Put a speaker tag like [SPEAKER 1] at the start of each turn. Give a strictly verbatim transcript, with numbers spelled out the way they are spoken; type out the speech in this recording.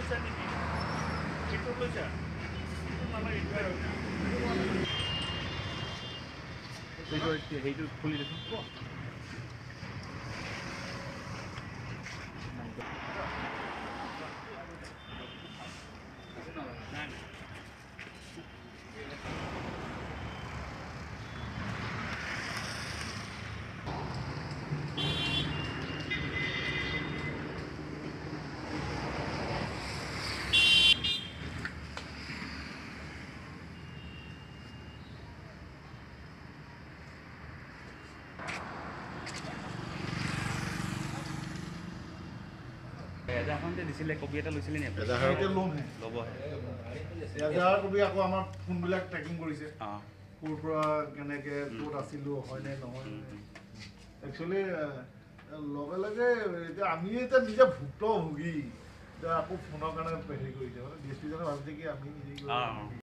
[SPEAKER 1] সেইটো খুলি দেখোন এজাহাৰখনতে দিছিলে কপি এটা লৈছিলে নি
[SPEAKER 2] এজাহাৰতে ল'ম
[SPEAKER 1] ল'ব
[SPEAKER 2] এজাহাৰ কপি আকৌ আমাৰ ফোনবিলাক ট্ৰেকিং কৰিছে ক'ৰ পৰা কেনেকৈ ক'ত আছিলোঁ হয়নে নহয় একচুৱেলি লগে লগে এতিয়া আমি এতিয়া নিজে ভুক্তভোগী এতিয়া আকৌ ফোনৰ কাৰণে হেৰি কৰিছে মানে ডি এছ পিজনে ভাবিছে কি আমি নিজে